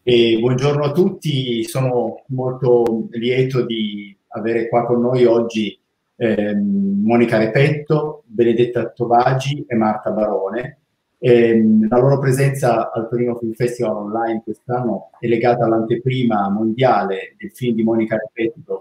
E buongiorno a tutti, sono molto lieto di avere qua con noi oggi Monica Repetto, Benedetta Tovagi e Marta Barone. La loro presenza al Torino Film Festival Online quest'anno è legata all'anteprima mondiale del film di Monica Repetto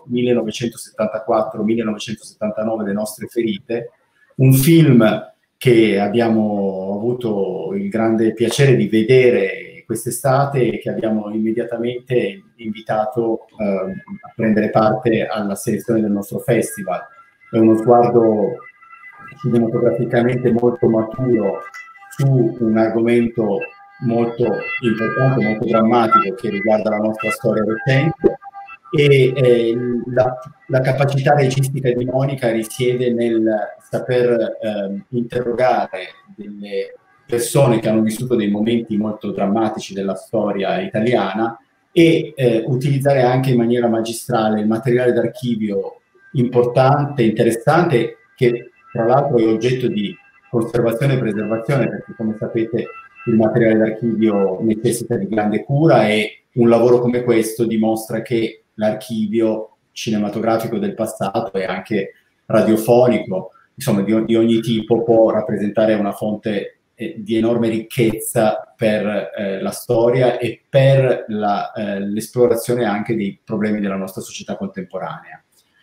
1974-1979, Le nostre ferite, un film che abbiamo avuto il grande piacere di vedere quest'estate e che abbiamo immediatamente invitato a prendere parte alla selezione del nostro festival. È uno sguardo cinematograficamente molto maturo su un argomento molto importante, molto drammatico che riguarda la nostra storia recente e la capacità registica di Monica risiede nel saper interrogare delle persone che hanno vissuto dei momenti molto drammatici della storia italiana e utilizzare anche in maniera magistrale il materiale d'archivio importante, interessante, che tra l'altro è oggetto di conservazione e preservazione, perché come sapete il materiale d'archivio necessita di grande cura e un lavoro come questo dimostra che l'archivio cinematografico del passato e anche radiofonico, insomma di ogni tipo, può rappresentare una fonte di enorme ricchezza per la storia e per l'esplorazione anche dei problemi della nostra società contemporanea.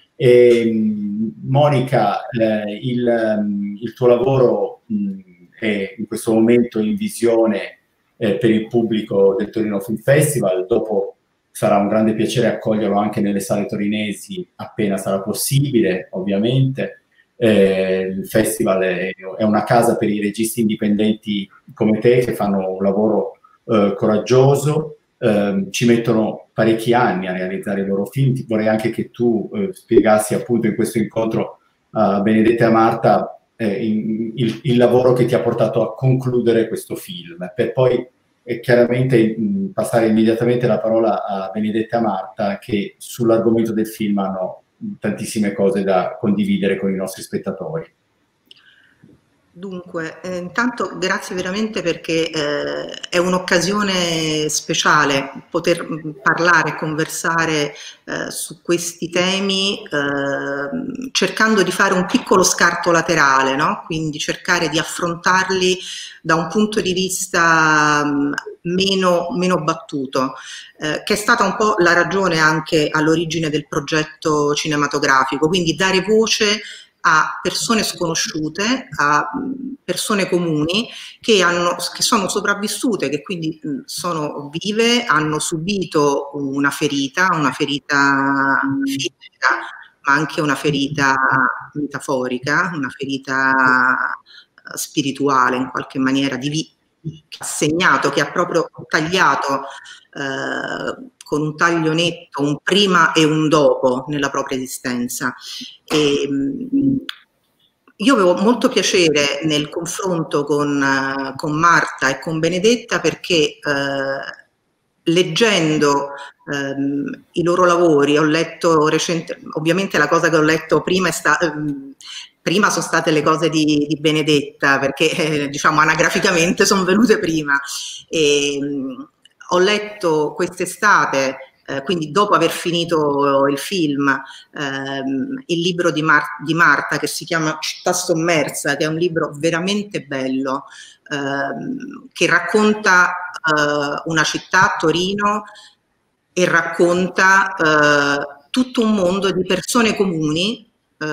Monica, il tuo lavoro è in questo momento in visione per il pubblico del Torino Film Festival. Dopo sarà un grande piacere accoglierlo anche nelle sale torinesi appena sarà possibile, ovviamente. Il festival è una casa per i registi indipendenti come te, che fanno un lavoro coraggioso, ci mettono parecchi anni a realizzare i loro film. Vorrei anche che tu spiegassi appunto in questo incontro a Benedetta e a Marta il lavoro che ti ha portato a concludere questo film, per poi chiaramente passare immediatamente la parola a Benedetta e a Marta, che sull'argomento del film hanno tantissime cose da condividere con i nostri spettatori. Dunque, intanto grazie veramente perché è un'occasione speciale poter parlare e conversare su questi temi, cercando di fare un piccolo scarto laterale, no? Quindi cercare di affrontarli da un punto di vista meno battuto, che è stata un po' la ragione anche all'origine del progetto cinematografico, quindi dare voce a persone sconosciute, a persone comuni che sono sopravvissute, che quindi sono vive, hanno subito una ferita fisica, ma anche una ferita metaforica, una ferita spirituale in qualche maniera, che ha segnato, che ha proprio tagliato con un taglio netto un prima e un dopo nella propria esistenza. E io avevo molto piacere nel confronto con Marta e con Benedetta perché leggendo i loro lavori, ho letto ovviamente la cosa che ho letto prima prima sono state le cose di Benedetta, perché diciamo anagraficamente sono venute prima. E, ho letto quest'estate, quindi dopo aver finito il film, il libro di Marta che si chiama Città sommersa, che è un libro veramente bello, che racconta una città, Torino, e racconta tutto un mondo di persone comuni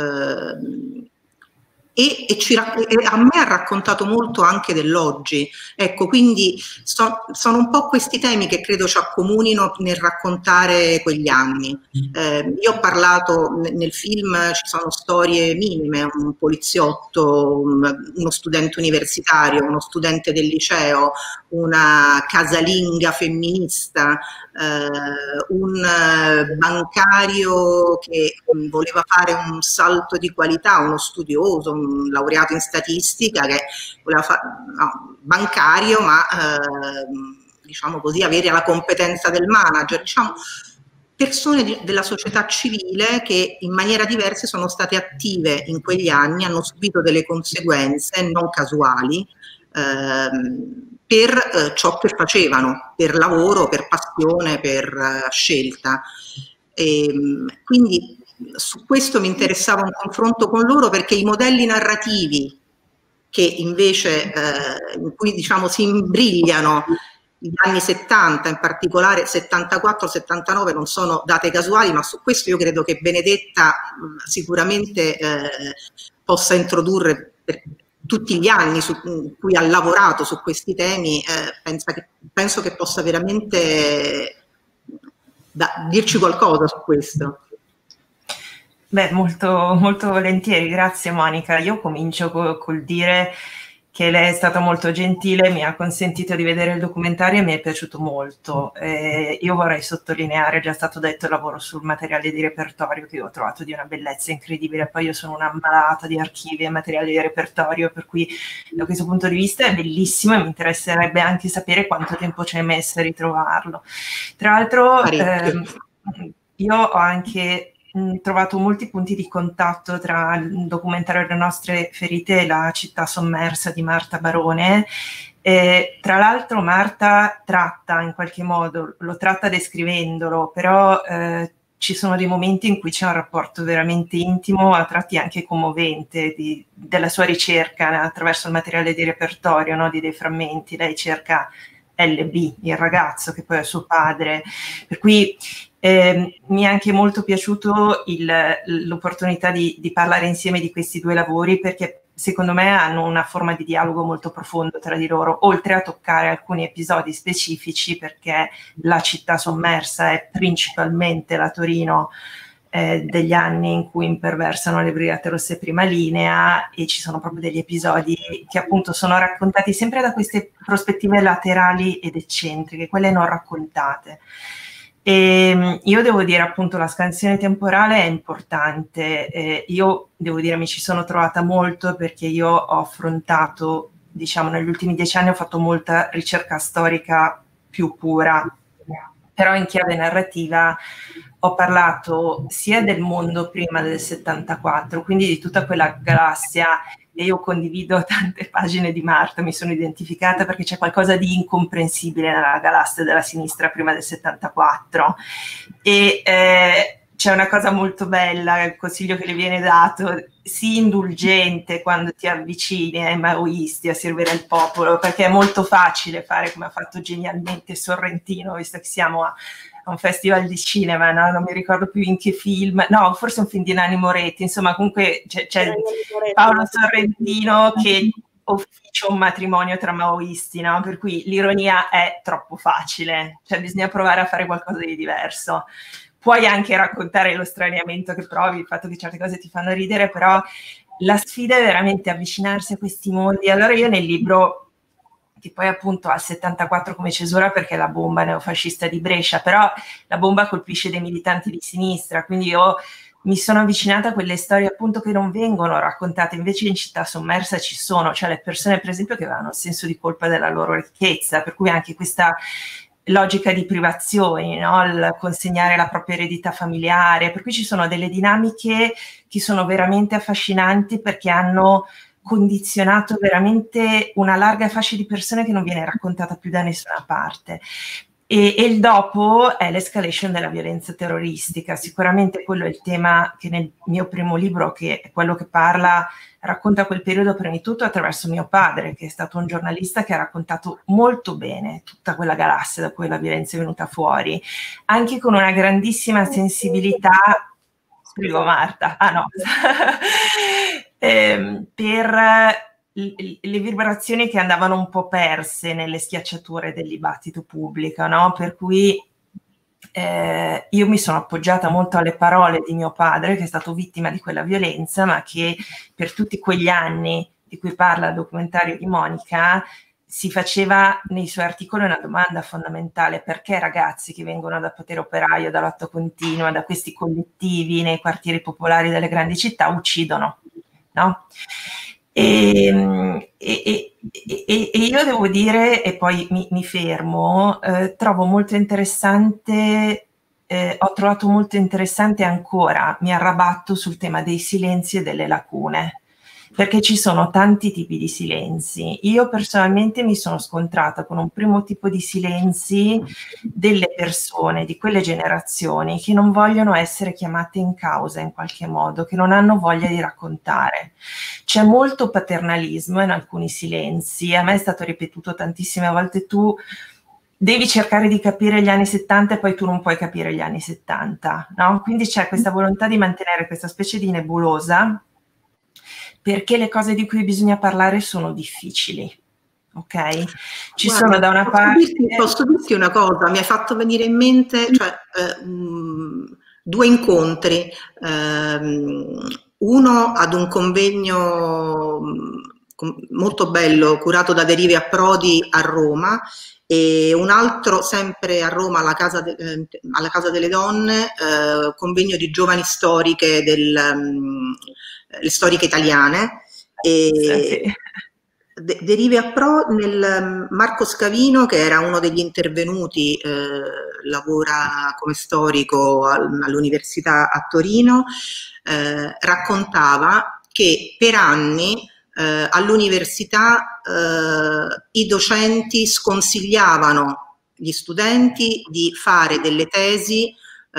e a me ha raccontato molto anche dell'oggi. Ecco, quindi sono un po' questi temi che credo ci accomunino nel raccontare quegli anni. Io ho parlato nel film, ci sono storie minime, un poliziotto, uno studente universitario, uno studente del liceo, una casalinga femminista, un bancario che voleva fare un salto di qualità, uno studioso, un laureato in statistica che voleva fare bancario, ma diciamo così, avere la competenza del manager, diciamo persone della società civile che in maniera diversa sono state attive in quegli anni, hanno subito delle conseguenze non casuali, per ciò che facevano, per lavoro, per passione, per scelta. Quindi su questo mi interessava un confronto con loro, perché i modelli narrativi che invece in cui diciamo si imbrigliano gli anni 70, in particolare 74-79, non sono date casuali, ma su questo io credo che Benedetta sicuramente possa introdurre per tutti gli anni su cui ha lavorato su questi temi, penso che possa veramente dirci qualcosa su questo. Beh, molto, molto volentieri, grazie Monica. Io comincio col dire che lei è stata molto gentile, mi ha consentito di vedere il documentario e mi è piaciuto molto. Io vorrei sottolineare, è già stato detto, il lavoro sul materiale di repertorio che io ho trovato di una bellezza incredibile. Poi io sono una malata di archivi e materiali di repertorio, per cui da questo punto di vista è bellissimo e mi interesserebbe anche sapere quanto tempo ci hai messo a ritrovarlo. Tra l'altro io ho anche trovato molti punti di contatto tra il documentario Le nostre ferite e La città sommersa di Marta Barone. Tra l'altro Marta tratta in qualche modo, lo tratta descrivendolo, però ci sono dei momenti in cui c'è un rapporto veramente intimo, a tratti anche commovente, della sua ricerca attraverso il materiale di repertorio, no? Di dei frammenti. Lei cerca LB, il ragazzo che poi è suo padre, per cui mi è anche molto piaciuto l'opportunità di parlare insieme di questi due lavori, perché secondo me hanno una forma di dialogo molto profondo tra di loro, oltre a toccare alcuni episodi specifici, perché La città sommersa è principalmente la Torino degli anni in cui imperversano le Brigate Rosse Prima Linea, e ci sono proprio degli episodi che appunto sono raccontati sempre da queste prospettive laterali ed eccentriche, quelle non raccontate. E io devo dire appunto la scansione temporale è importante, io devo dire mi ci sono trovata molto, perché io ho affrontato, diciamo negli ultimi 10 anni ho fatto molta ricerca storica più pura, però in chiave narrativa ho parlato sia del mondo prima del 74, quindi di tutta quella galassia, e io condivido tante pagine di Marta, mi sono identificata perché c'è qualcosa di incomprensibile nella galassia della sinistra prima del 74, e c'è una cosa molto bella, il consiglio che le viene dato: sii indulgente quando ti avvicini ai maoisti a servire il popolo, perché è molto facile fare come ha fatto genialmente Sorrentino, visto che siamo a un festival di cinema, no? Non mi ricordo più in che film, no, forse un film di Nanni Moretti, insomma comunque c'è Paolo Sorrentino che officia un matrimonio tra maoisti, no? Per cui l'ironia è troppo facile, cioè bisogna provare a fare qualcosa di diverso. Puoi anche raccontare lo straniamento che provi, il fatto che certe cose ti fanno ridere, però la sfida è veramente avvicinarsi a questi mondi. Allora io nel libro, che poi appunto al 74 come cesura perché è la bomba neofascista di Brescia, però la bomba colpisce dei militanti di sinistra, quindi io mi sono avvicinata a quelle storie appunto che non vengono raccontate, invece in Città sommersa ci sono, cioè le persone per esempio che avevano il senso di colpa della loro ricchezza, per cui anche questa logica di privazioni, no? Il consegnare la propria eredità familiare, per cui ci sono delle dinamiche che sono veramente affascinanti, perché hanno condizionato veramente una larga fascia di persone che non viene raccontata più da nessuna parte. E il dopo è l'escalation della violenza terroristica. Sicuramente quello è il tema che nel mio primo libro, che è quello che racconta quel periodo prima di tutto attraverso mio padre, che è stato un giornalista che ha raccontato molto bene tutta quella galassia da cui la violenza è venuta fuori, anche con una grandissima sensibilità. Prego Marta, no. Per le vibrazioni che andavano un po' perse nelle schiacciature del dibattito pubblico, no? Per cui io mi sono appoggiata molto alle parole di mio padre, che è stato vittima di quella violenza, ma che per tutti quegli anni di cui parla il documentario di Monica si faceva nei suoi articoli una domanda fondamentale: perché ragazzi che vengono da potere operaio, da lotta continua, da questi collettivi nei quartieri popolari delle grandi città uccidono, no? E io devo dire, e poi mi fermo, trovo molto interessante, ho trovato molto interessante ancora, mi arrabatto sul tema dei silenzi e delle lacune, perché ci sono tanti tipi di silenzi. Io personalmente mi sono scontrata con un primo tipo di silenzi delle persone di quelle generazioni che non vogliono essere chiamate in causa in qualche modo, che non hanno voglia di raccontare. C'è molto paternalismo in alcuni silenzi. A me è stato ripetuto tantissime volte: tu devi cercare di capire gli anni 70 e poi tu non puoi capire gli anni 70, no? Quindi c'è questa volontà di mantenere questa specie di nebulosa, perché le cose di cui bisogna parlare sono difficili, ok? Ci Guarda, sono da una parte... Posso dirti una cosa, mi hai fatto venire in mente, cioè, due incontri, uno ad un convegno molto bello curato da Derive a Prodi a Roma, e un altro sempre a Roma alla Casa delle Donne, convegno di giovani storiche, le storiche italiane. E Derive a Pro nel Marco Scavino, che era uno degli intervenuti, lavora come storico all'Università a Torino, raccontava che per anni all'università i docenti sconsigliavano gli studenti di fare delle tesi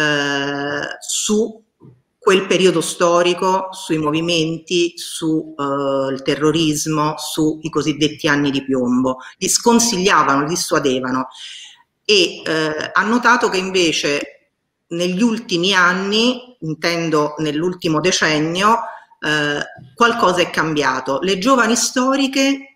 su quel periodo storico, sui movimenti, sul terrorismo, sui cosiddetti anni di piombo. Li sconsigliavano, li dissuadevano, e ha notato che invece negli ultimi anni, intendo nell'ultimo decennio, qualcosa è cambiato. Le giovani storiche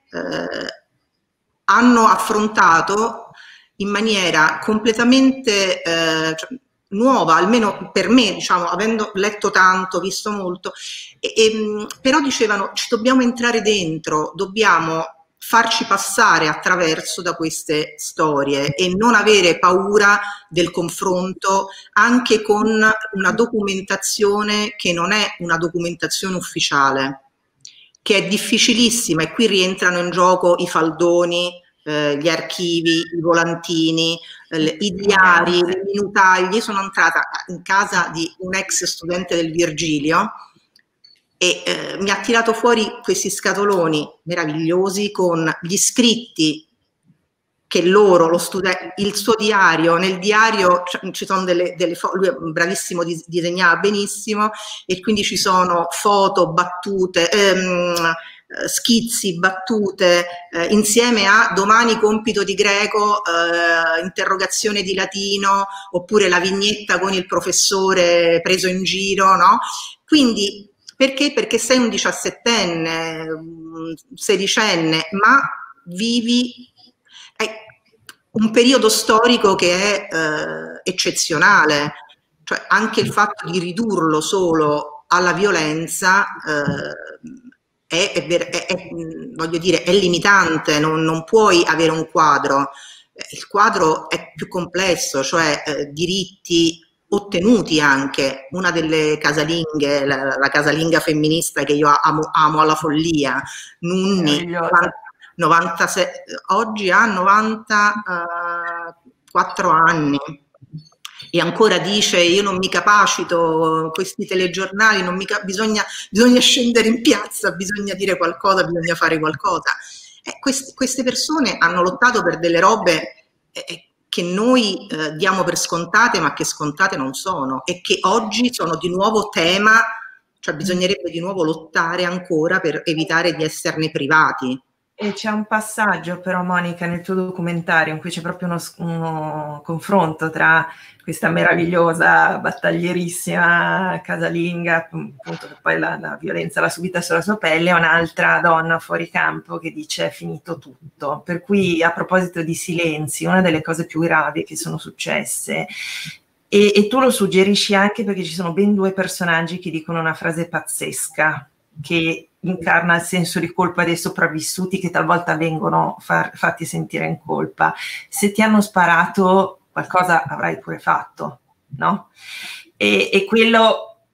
hanno affrontato in maniera completamente nuova, almeno per me, diciamo, avendo letto tanto, visto molto, però dicevano: ci dobbiamo entrare dentro, dobbiamo farci passare attraverso da queste storie e non avere paura del confronto anche con una documentazione che non è una documentazione ufficiale, che è difficilissima, e qui rientrano in gioco i faldoni, gli archivi, i volantini, i diari, i minutagli. Sono entrata in casa di un ex studente del Virgilio e mi ha tirato fuori questi scatoloni meravigliosi con gli scritti che loro, il suo diario, nel diario ci sono delle lui è bravissimo, disegnava benissimo, e quindi ci sono foto, battute, schizzi, battute, insieme a domani compito di greco, interrogazione di latino, oppure la vignetta con il professore preso in giro, no? Quindi perché? Perché sei un 17enne, un 16enne, ma vivi un periodo storico che è eccezionale, cioè anche il fatto di ridurlo solo alla violenza voglio dire, è limitante, non puoi avere un quadro. Il quadro è più complesso, cioè diritti ottenuti anche. Una delle casalinghe, la casalinga femminista che io amo alla follia, Nunni, 96, oggi ha 94 anni e ancora dice: io non mi capacito, questi telegiornali, bisogna scendere in piazza, bisogna dire qualcosa, bisogna fare qualcosa. Queste persone hanno lottato per delle robe che noi diamo per scontate, ma che scontate non sono, e che oggi sono di nuovo tema, cioè bisognerebbe di nuovo lottare ancora per evitare di esserne privati. E c'è un passaggio però, Monica, nel tuo documentario in cui c'è proprio uno confronto tra questa meravigliosa, battaglierissima casalinga, appunto, che poi la violenza l'ha subita sulla sua pelle, e un'altra donna fuori campo che dice: è finito tutto. Per cui, a proposito di silenzi, una delle cose più gravi che sono successe, e tu lo suggerisci anche perché ci sono ben due personaggi che dicono una frase pazzesca, che incarna il senso di colpa dei sopravvissuti, che talvolta vengono fatti sentire in colpa. Se ti hanno sparato, qualcosa avrai pure fatto, no? E quello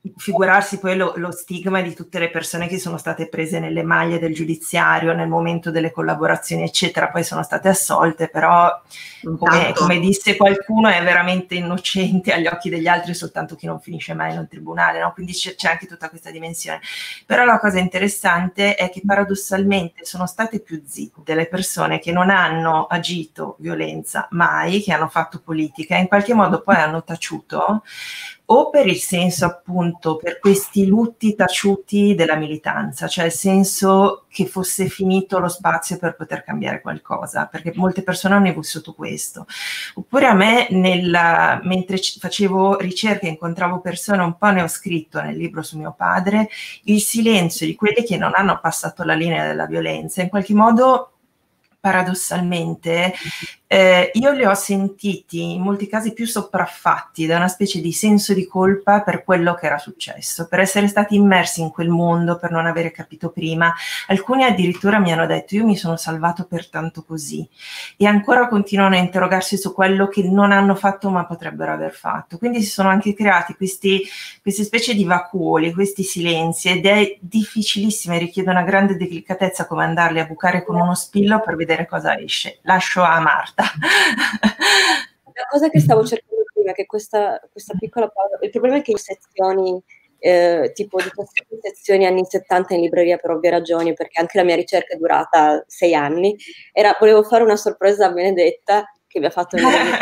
figurarsi poi lo stigma di tutte le persone che sono state prese nelle maglie del giudiziario nel momento delle collaborazioni, eccetera, poi sono state assolte, però come disse qualcuno è veramente innocente agli occhi degli altri soltanto chi non finisce mai in un tribunale, no? Quindi c'è anche tutta questa dimensione. Però la cosa interessante è che paradossalmente sono state più zitte le persone che non hanno agito violenza mai, che hanno fatto politica e in qualche modo poi hanno taciuto, o per il senso appunto, per questi lutti taciuti della militanza, cioè il senso che fosse finito lo spazio per poter cambiare qualcosa, perché molte persone hanno vissuto questo. Oppure a me, mentre facevo ricerche, incontravo persone, un po' ne ho scritto nel libro su mio padre, il silenzio di quelli che non hanno passato la linea della violenza, in qualche modo paradossalmente io li ho sentiti in molti casi più sopraffatti da una specie di senso di colpa per quello che era successo, per essere stati immersi in quel mondo, per non avere capito prima. Alcuni addirittura mi hanno detto: io mi sono salvato pertanto così, e ancora continuano a interrogarsi su quello che non hanno fatto ma potrebbero aver fatto. Quindi si sono anche creati queste specie di vacuoli, questi silenzi, ed è difficilissimo e richiede una grande delicatezza come andarli a bucare con uno spillo per vedere cosa esce. Lascio a Marta. La cosa che stavo cercando prima è che questa piccola pausa, il problema è che in sezioni tipo di sezioni anni 70 in libreria, per ovvie ragioni, perché anche la mia ricerca è durata 6 anni, volevo fare una sorpresa a Benedetta che mi ha fatto vedere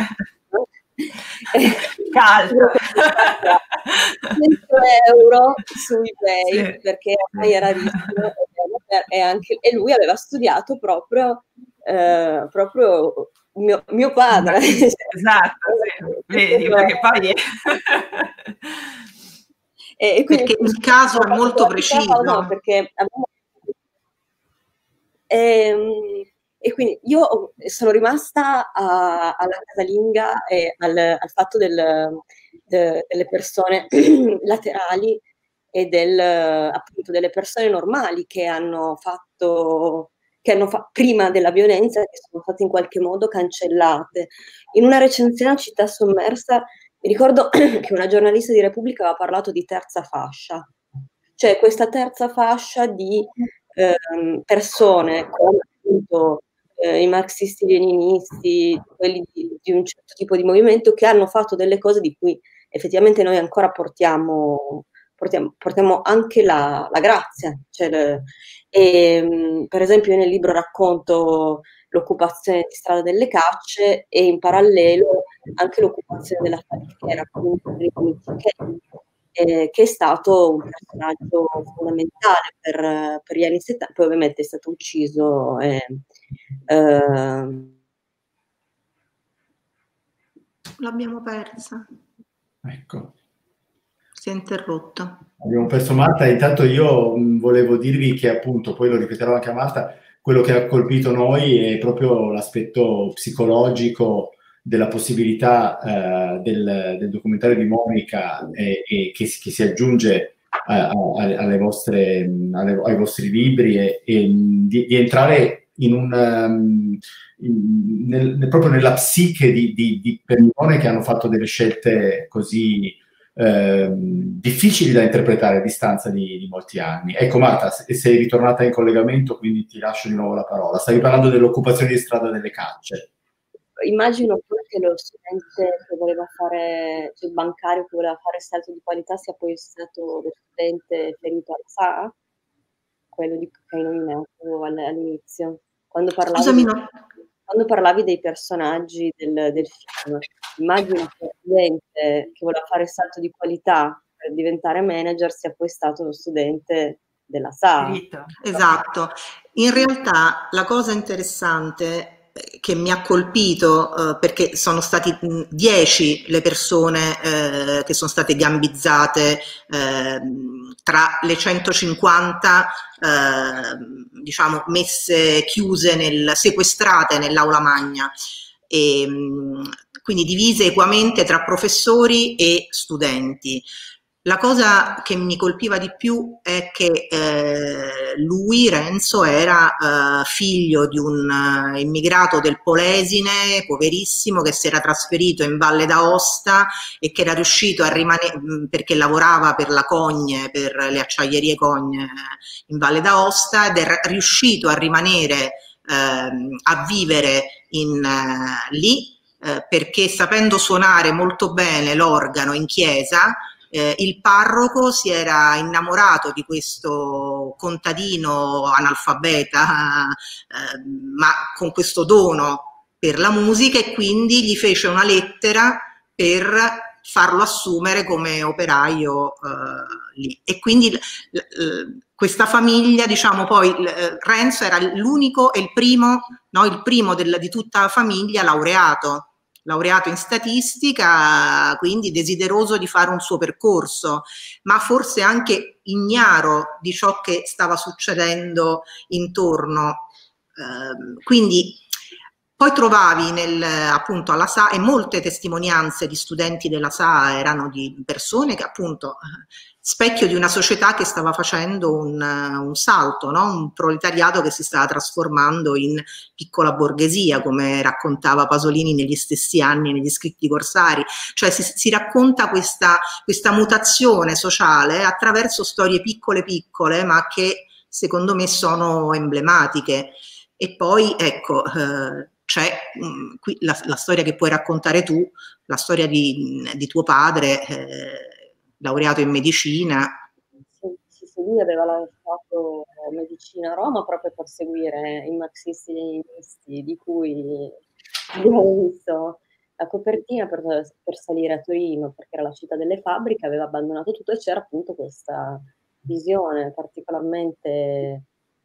caldo 100 euro su eBay, sì, perché ormai era rischio e lui aveva studiato proprio mio padre. Esatto, sì. Vedi, perché poi e quindi, perché il caso è molto preciso. No, perché e quindi io sono rimasta alla casalinga e al fatto delle persone laterali e appunto delle persone normali che hanno fatto prima della violenza, che sono state in qualche modo cancellate. In una recensione a Città Sommersa mi ricordo che una giornalista di Repubblica aveva parlato di terza fascia, cioè questa terza fascia di persone come appunto i marxisti-leninisti, quelli di un certo tipo di movimento, che hanno fatto delle cose di cui effettivamente noi ancora portiamo anche la grazia. Cioè, per esempio io nel libro racconto l'occupazione di Strada delle Cacce e in parallelo anche l'occupazione della Faliera, che è stato un personaggio fondamentale per gli anni 70, poi ovviamente è stato ucciso. L'abbiamo persa. Ecco. Si è interrotto. Abbiamo perso Marta. Intanto io volevo dirvi che appunto, poi lo ripeterò anche a Marta, quello che ha colpito noi è proprio l'aspetto psicologico della possibilità del documentario di Monica e che si aggiunge ai vostri libri e di entrare proprio nella psiche di persone che hanno fatto delle scelte così difficili da interpretare a distanza di molti anni. Ecco Marta, sei ritornata in collegamento, quindi ti lascio di nuovo la parola. Stavi parlando dell'occupazione di Strada delle Cacce. Immagino poi che lo studente che voleva fare, cioè il bancario che voleva fare salto di qualità, sia poi stato lo studente ferito al SA, quello che hai nominato all'inizio. Quando parlavi dei personaggi del film, immagino che lo studente che voleva fare salto di qualità per diventare manager sia poi stato lo studente della SA. Esatto. In realtà la cosa interessante che mi ha colpito, perché sono stati 10 le persone che sono state gambizzate tra le 150 diciamo messe chiuse sequestrate nell'aula magna, e quindi divise equamente tra professori e studenti. La cosa che mi colpiva di più è che lui, Renzo, era figlio di un immigrato del Polesine, poverissimo, che si era trasferito in Valle d'Aosta e che era riuscito a rimanere, perché lavorava per la Cogne, per le acciaierie Cogne in Valle d'Aosta, ed è riuscito a rimanere, a vivere lì, perché sapendo suonare molto bene l'organo in chiesa, il parroco si era innamorato di questo contadino analfabeta, ma con questo dono per la musica, e quindi gli fece una lettera per farlo assumere come operaio lì. E quindi questa famiglia, diciamo, poi Renzo era l'unico e il primo, no, il primo di tutta la famiglia laureato in statistica, quindi desideroso di fare un suo percorso, ma forse anche ignaro di ciò che stava succedendo intorno. Quindi poi trovavi appunto alla SA, e molte testimonianze di studenti della SA erano di persone che appunto, specchio di una società che stava facendo un salto, no? Un proletariato che si stava trasformando in piccola borghesia, come raccontava Pasolini negli stessi anni negli Scritti Corsari. Cioè si racconta questa mutazione sociale attraverso storie piccole piccole, ma che secondo me sono emblematiche. E poi ecco, c'è qui la storia che puoi raccontare tu, la storia di tuo padre, laureato in medicina. Sì, lui aveva lasciato medicina a Roma proprio per seguire i marxisti-leninisti, di cui abbiamo visto la copertina per salire a Torino, perché era la città delle fabbriche, aveva abbandonato tutto, e c'era appunto questa visione particolarmente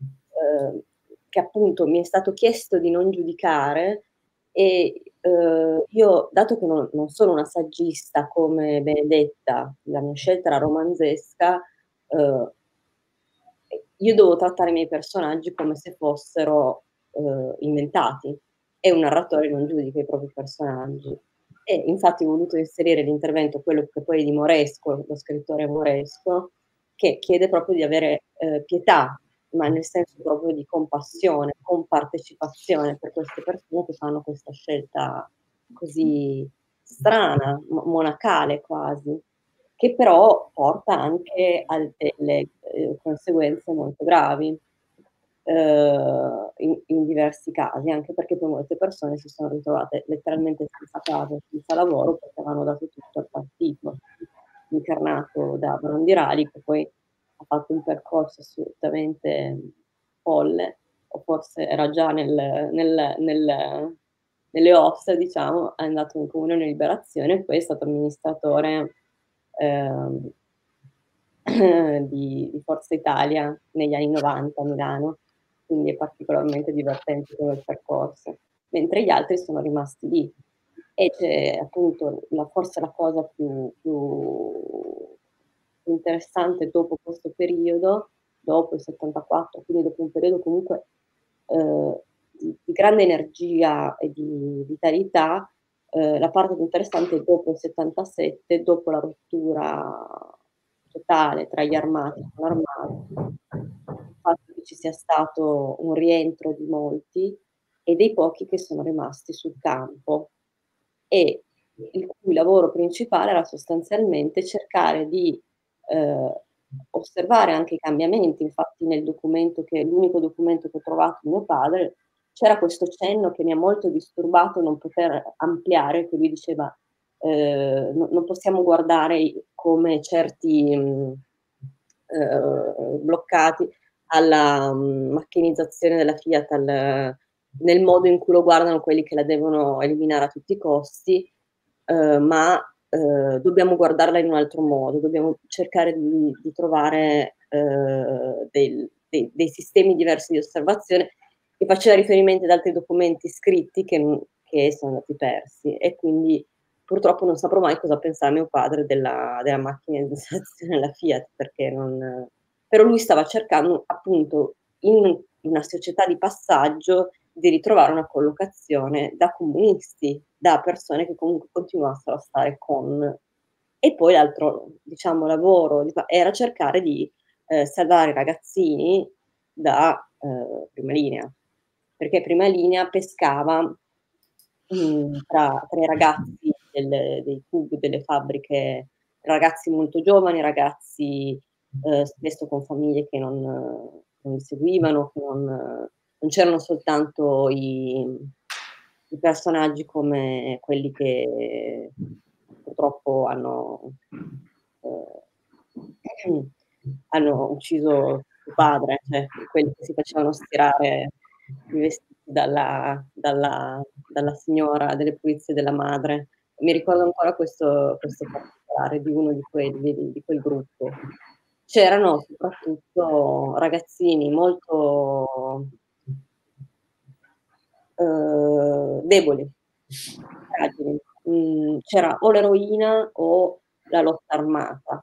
che appunto mi è stato chiesto di non giudicare, e io, dato che non sono una saggista come Benedetta, la mia scelta era romanzesca, io devo trattare i miei personaggi come se fossero inventati, e un narratore non giudica i propri personaggi. E infatti ho voluto inserire l'intervento, quello che poi è di Moresco, lo scrittore Moresco, che chiede proprio di avere pietà, ma nel senso proprio di compassione, compartecipazione per queste persone che fanno questa scelta così strana, monacale quasi, che però porta anche a delle conseguenze molto gravi in diversi casi, anche perché poi molte persone si sono ritrovate letteralmente senza casa, senza lavoro, perché avevano dato tutto al partito, incarnato da Rondirali, che poi ha fatto un percorso assolutamente folle, o forse era già nelle ossa, diciamo, è andato in Comunione e Liberazione, e poi è stato amministratore di Forza Italia negli anni 90 a Milano, quindi è particolarmente divertente come percorso, mentre gli altri sono rimasti lì. E c'è appunto forse la cosa più interessante dopo questo periodo, dopo il 74, quindi dopo un periodo comunque di grande energia e di vitalità, la parte più interessante è dopo il 77, dopo la rottura totale tra gli armati e non armati, il fatto che ci sia stato un rientro di molti e dei pochi che sono rimasti sul campo, e il cui lavoro principale era sostanzialmente cercare di osservare anche i cambiamenti. Infatti nel documento, che è l'unico documento che ho trovato di mio padre, c'era questo cenno che mi ha molto disturbato non poter ampliare, che lui diceva non possiamo guardare come certi bloccati alla macchinizzazione della Fiat, nel modo in cui lo guardano quelli che la devono eliminare a tutti i costi, ma dobbiamo guardarla in un altro modo, dobbiamo cercare di trovare dei sistemi diversi di osservazione, che faceva riferimento ad altri documenti scritti che sono andati persi, e quindi purtroppo non saprò mai cosa pensava mio padre della macchinizzazione della Fiat, perché però lui stava cercando appunto in una società di passaggio di ritrovare una collocazione da comunisti, da persone che comunque continuassero a stare con, E poi l'altro, diciamo, lavoro era cercare di salvare i ragazzini da Prima Linea, perché Prima Linea pescava tra i ragazzi dei pub, delle fabbriche, ragazzi molto giovani, ragazzi spesso con famiglie che non li seguivano, che non c'erano soltanto i personaggi come quelli che purtroppo hanno ucciso suo padre, cioè quelli che si facevano stirare i vestiti dalla signora delle pulizie della madre. Mi ricordo ancora questo particolare di uno di quel gruppo. C'erano soprattutto ragazzini molto deboli, fragili. C'era o l'eroina o la lotta armata,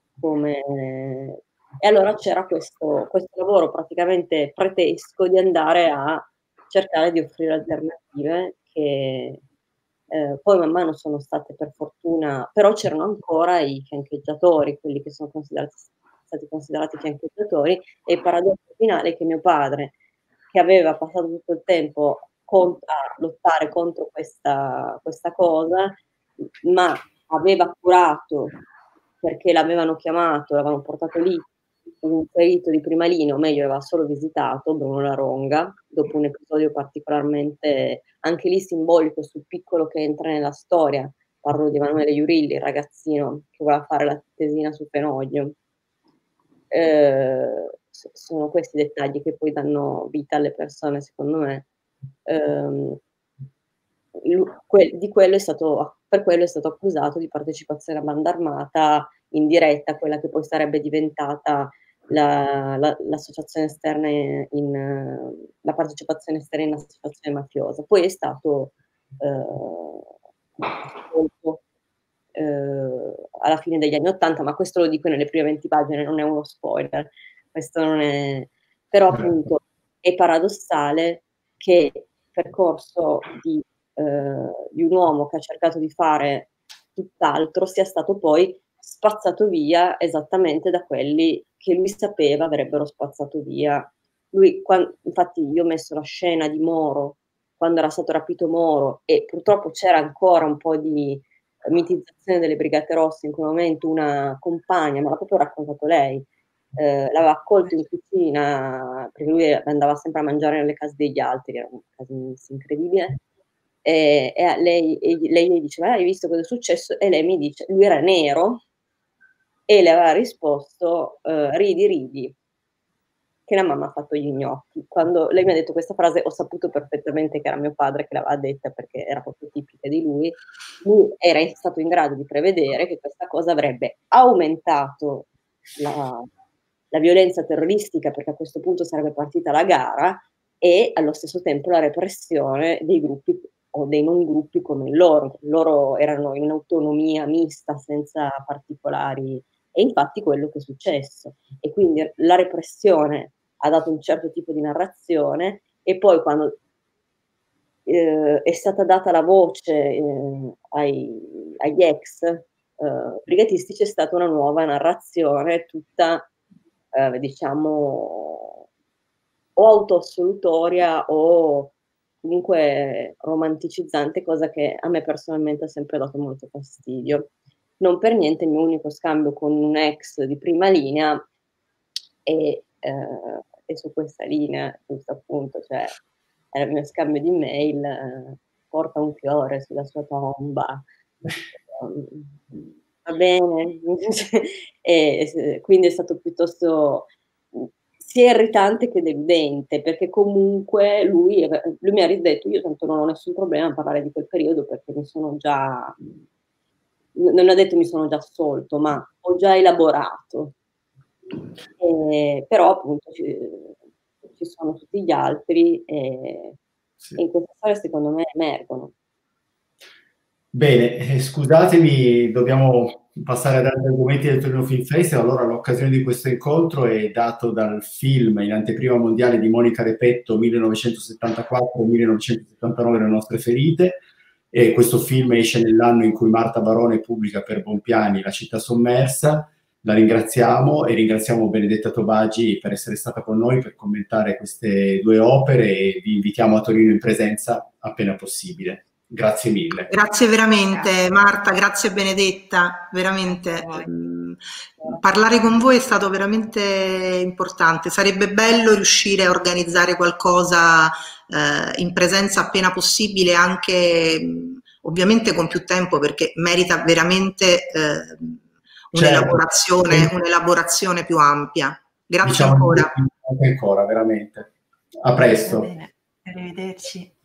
e allora c'era questo lavoro praticamente pretesco di andare a cercare di offrire alternative che poi man mano sono state, per fortuna, però c'erano ancora i fiancheggiatori, quelli che sono stati considerati fiancheggiatori, e il paradosso finale è che mio padre, che aveva passato tutto il tempo a lottare contro questa cosa, ma aveva curato, perché l'avevano chiamato, l'avevano portato lì, un ferito di Prima Linea, o meglio aveva solo visitato, Bruno Laronga, dopo un episodio particolarmente, anche lì simbolico, sul piccolo che entra nella storia. Parlo di Emanuele Iurilli, il ragazzino che voleva fare la tesina su Fenoglio. Sono questi dettagli che poi danno vita alle persone, secondo me. Per quello è stato accusato di partecipazione a banda armata indiretta, quella che poi sarebbe diventata l'associazione esterna la partecipazione esterna in associazione mafiosa. Poi è stato alla fine degli anni '80, ma questo lo dico nelle prime 20 pagine, non è uno spoiler, questo non è... Però appunto è paradossale che il percorso di un uomo che ha cercato di fare tutt'altro sia stato poi spazzato via esattamente da quelli che lui sapeva avrebbero spazzato via. Infatti io ho messo la scena di Moro, quando era stato rapito Moro, e purtroppo c'era ancora un po' di mitizzazione delle Brigate Rosse in quel momento, una compagna, ma l'ha proprio raccontato lei, l'aveva accolto in cucina, perché lui andava sempre a mangiare nelle case degli altri, era un caso incredibile, e lei gli diceva: hai visto cosa è successo? E lei mi dice, lui era nero, e le aveva risposto: ridi, che la mamma ha fatto gli gnocchi. Quando lei mi ha detto questa frase ho saputo perfettamente che era mio padre che l'aveva detta, perché era proprio tipica di lui. Lui era stato in grado di prevedere che questa cosa avrebbe aumentato la violenza terroristica, perché a questo punto sarebbe partita la gara, e allo stesso tempo la repressione dei gruppi o dei non gruppi come loro. Loro erano in autonomia mista, senza particolari, e infatti quello che è successo. E quindi la repressione ha dato un certo tipo di narrazione, e poi quando è stata data la voce agli ex brigatisti, c'è stata una nuova narrazione, tutta diciamo o autoassolutoria o comunque romanticizzante, cosa che a me personalmente ha sempre dato molto fastidio. Non per niente il mio unico scambio con un ex di Prima Linea è su questa linea, giusto appunto, cioè era il mio scambio di mail, porta un fiore sulla sua tomba, va bene, e quindi è stato piuttosto sia irritante che deludente, perché comunque lui mi ha ridetto: io tanto non ho nessun problema a parlare di quel periodo, perché mi sono già, non ha detto mi sono già assolto, ma ho già elaborato. Però appunto ci sono tutti gli altri, e in questa storia secondo me emergono. Bene, scusatemi, dobbiamo passare ad altri argomenti del Torino Film Festival. Allora l'occasione di questo incontro è dato dal film in anteprima mondiale di Monica Repetto, 1974-1979, Le nostre ferite, E questo film esce nell'anno in cui Marta Barone pubblica per Bompiani La città sommersa. La ringraziamo e ringraziamo Benedetta Tobagi per essere stata con noi per commentare queste 2 opere e vi invitiamo a Torino in presenza appena possibile. Grazie mille. Grazie veramente Marta, grazie Benedetta, veramente. Parlare con voi è stato veramente importante. Sarebbe bello riuscire a organizzare qualcosa in presenza appena possibile, anche ovviamente con più tempo, perché merita veramente un'elaborazione più ampia. Grazie ancora. Ancora, veramente. A presto. Bene, arrivederci.